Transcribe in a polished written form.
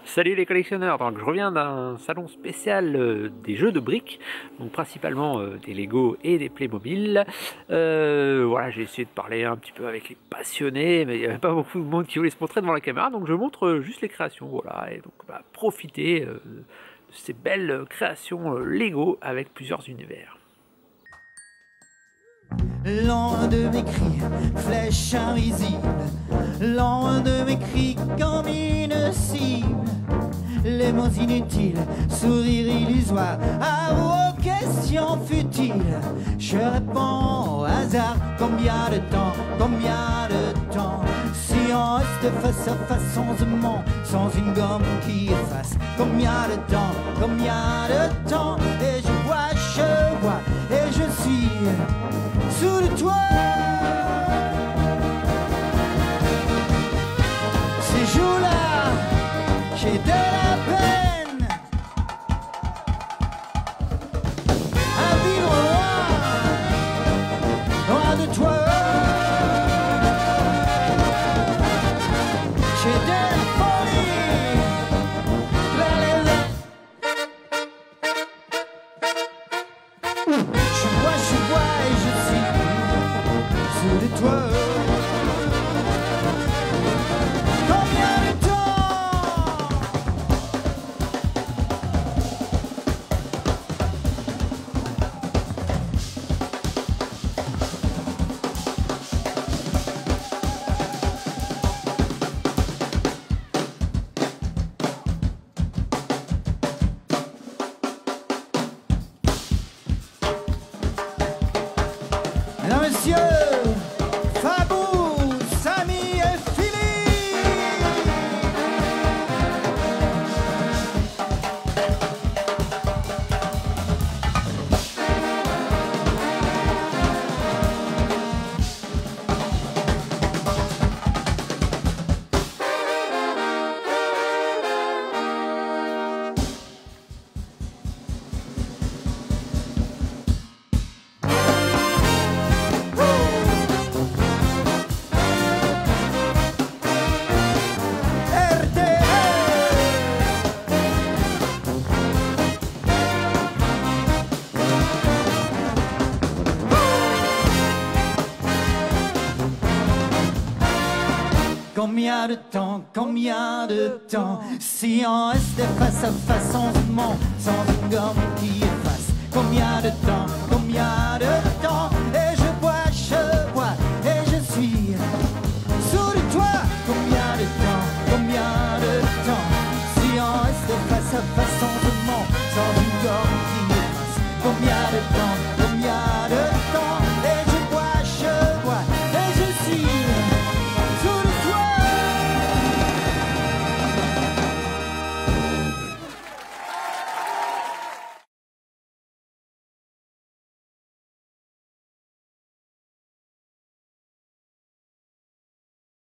Salut les collectionneurs, donc je reviens d'un salon spécial des jeux de briques, donc principalement des Lego et des Playmobil. Voilà, j'ai essayé de parler un petit peu avec les passionnés, mais il n'y avait pas beaucoup de monde qui voulait se montrer devant la caméra, donc je montre juste les créations, voilà, et donc profitez de ces belles créations Lego avec plusieurs univers. Loin de mes cris, flèche invisible, loin de mes cris comme une cible. Les mots inutiles, sourire illusoire à vos questions futiles. Je réponds au hasard, combien de temps, si on reste face à face sans un mot, sans une gomme qui efface. Combien de temps, et je vois, et je suis sous le toit. Ces jours-là, j'ai de la peine à vivre loin de toi. J'ai de la folie plein les ailes. Je vois et je suis sous le toit. Combien de temps? Mesdames, messieurs, Fabou, Samy et Philippe. Combien de temps, si on restait face à face sans un mot, sans une gomme qui efface. Combien de temps,